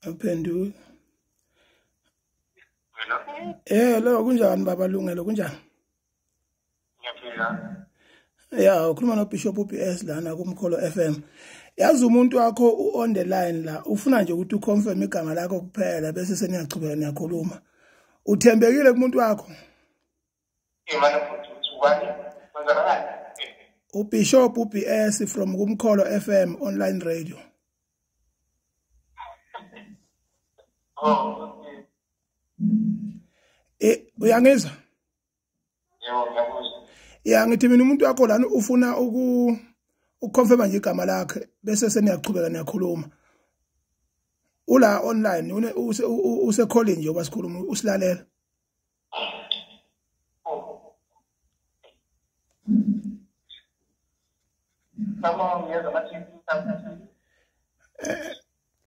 Uphendula. Hello, kunjani baba Lungelo kunjani? Ngiyaphila. Yeah, ukhuluma no Bishop UBS lana kumkholo FM. Yazi umuntu wakho on the line la ufuna nje ukuthi uconfirm igama lakho kuphela bese seniyachubeka niyakhuluma. Uthembekile kumuntu wakho? Imana futhi ubani? Kwenzakalani? uBishop UBS from kumkholo FM online radio. Oh, Uyangizwa? yebo ngiyakuzwa. Ya ngithi mina umuntu wakho lana ufuna uconfirm nje igama lakhe bese seniyachubeka niyakhuluma. Ula online use calling nje obasikhuluma usilalela.